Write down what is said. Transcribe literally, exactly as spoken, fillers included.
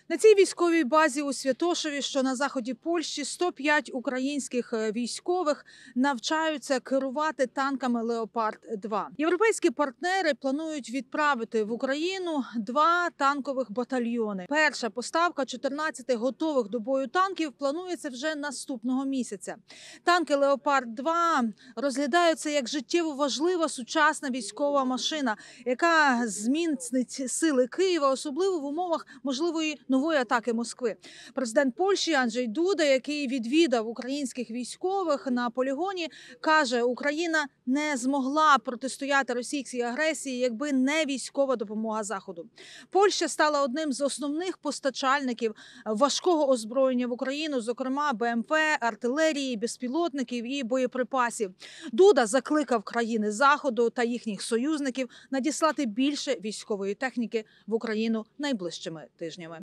На цій військовій базі у Святошеві, що на заході Польщі, сто п'ять українських військових навчаються керувати танками «Леопард два». Європейські партнери планують відправити в Україну два танкових батальйони. Перша поставка чотирнадцяти готових до бою танків планується вже наступного місяця. Танки «Леопард два» розглядаються як життєво важлива сучасна військова машина, яка зміцнить сили Києва, особливо в умовах можливої нової атаки Москви. Президент Польщі Анджей Дуда, який відвідав українських військових на полігоні, каже, Україна не змогла протистояти російській агресії, якби не військова допомога Заходу. Польща стала одним з основних постачальників важкого озброєння в Україну, зокрема Б М П, артилерії, безпілотників і боєприпасів. Дуда закликав країни Заходу та їхніх союзників надіслати більше військової техніки в Україну найближчими тижнями.